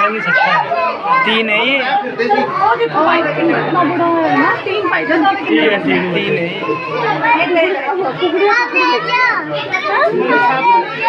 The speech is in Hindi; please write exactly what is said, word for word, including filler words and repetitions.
नहीं सकता। तीन है ये। कितना बड़ा है ना, तीन तीन तीन तीन है।